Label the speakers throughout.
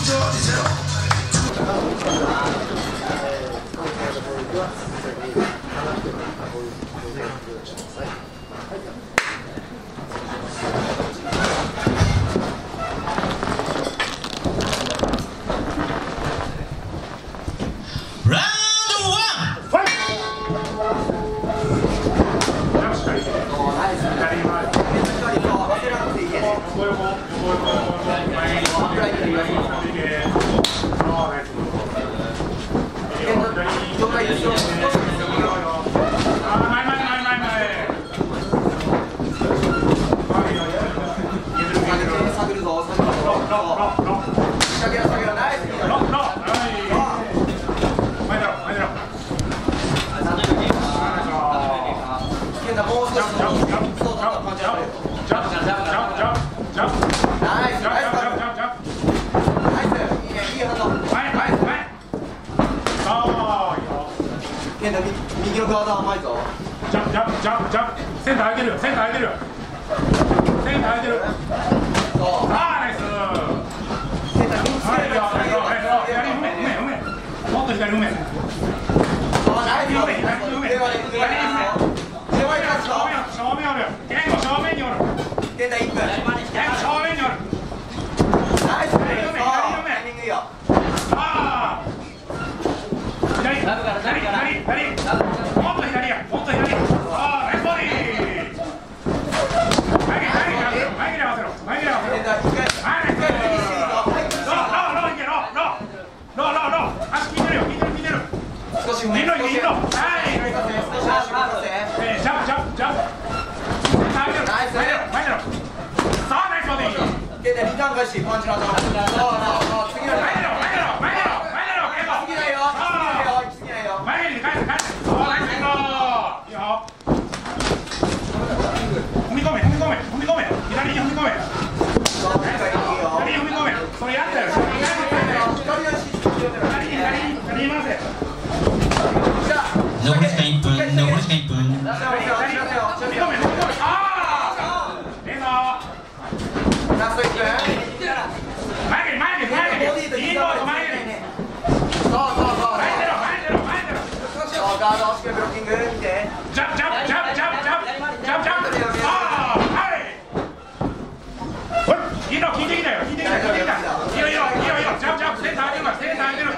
Speaker 1: 右のガード甘いぞ。
Speaker 2: ジャンプジャンプジャンプジャンプ。センター空いてるよ。センター空いてるよ。センター空いてる。ああナイス。
Speaker 1: センター右つけるよ。
Speaker 2: 左うめうめ。もっと左うめ。
Speaker 1: あナイス。
Speaker 2: 左うめ。正面おるよ。ケンゴ正面におる。
Speaker 1: センター1分。
Speaker 2: ケンゴ正面におる。
Speaker 1: ナイス。
Speaker 2: 左うめ左うめ。
Speaker 1: タイミングいいよ。
Speaker 2: ああ。左左左左。もっと左や。もっと左。ああナイスボディ。前に合わせろ。前に合わせろ。
Speaker 1: センター1回。
Speaker 2: 足効いてるよ、効いてる。
Speaker 1: 少し踏め。
Speaker 2: はい。
Speaker 1: 少し足踏め。
Speaker 2: ジャンプ。前出ろ。さあ、ナイスボディ。
Speaker 1: で、リターン返し、パンチの頭。次の。
Speaker 2: 前出ろ。
Speaker 1: 次ないよ。
Speaker 2: 前に返せ。そう、ナイスケンゴ。いいよ。踏み込め。左に踏み込め。それやったよ。左に回せ。
Speaker 3: 残り時間1分。
Speaker 2: ああ。いいぞ。
Speaker 1: ラスト1分。
Speaker 2: 前に。いいぞ、前に。
Speaker 1: そう。
Speaker 2: 前に出ろ。
Speaker 1: ガード、しっかりブロッキング見て。
Speaker 2: ジャンプ。ああ、はい。いいの、聞いてきたよ。いいよ。ジャンプ。センター上げる。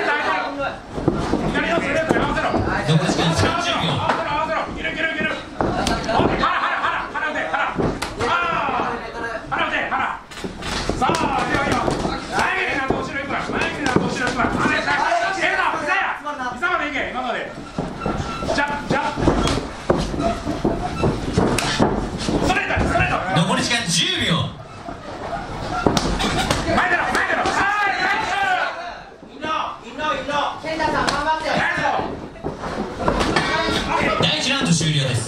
Speaker 2: 左のストレートに合わせろ。
Speaker 3: 残り時間30秒。
Speaker 2: 合わせろ。いける。腹打て。さあ、いいよ。前になんと後ろ行くな。膝まで行け、今まで。ジャンプ。ストレート。
Speaker 3: 残り時間10秒。
Speaker 2: 前出ろ。
Speaker 1: ケンタさん頑張って。
Speaker 3: 第1ラウンド終了です。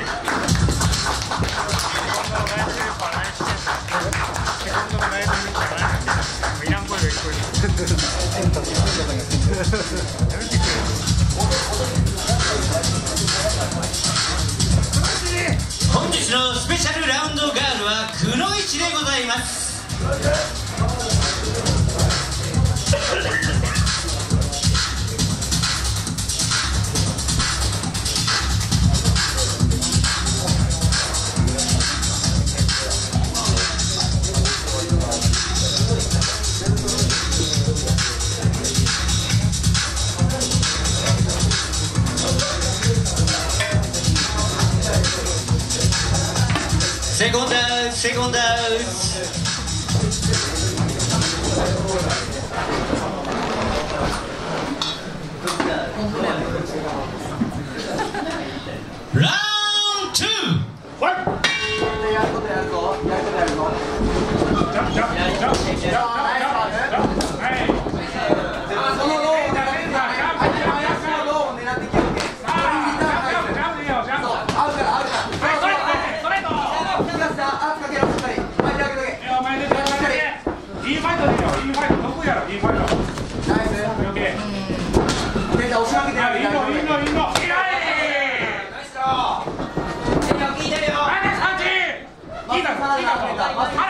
Speaker 3: 本日のスペシャルラウンドガールはくのいちでございます。セコンダウス。ラウンド2。
Speaker 1: やることやるぞ。
Speaker 2: ジャンプ。
Speaker 1: そのローを狙ってきて。合うから。
Speaker 2: いいファイトでいいよ。いいファイト得意やろ。いいファイト。
Speaker 1: ナイス。
Speaker 2: オッケー。
Speaker 1: ケンタ押し上げてやる。
Speaker 2: いいの。
Speaker 1: ナイスロー。
Speaker 2: ケンタ聞いてるよ。ナイスパンチ。聞いたぞ。